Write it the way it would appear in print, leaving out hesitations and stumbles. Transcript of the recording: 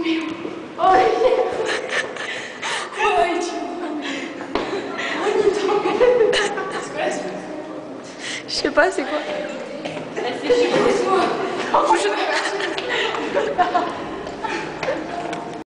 meu. Oi. Oi, Je sais pas c'est quoi. C'est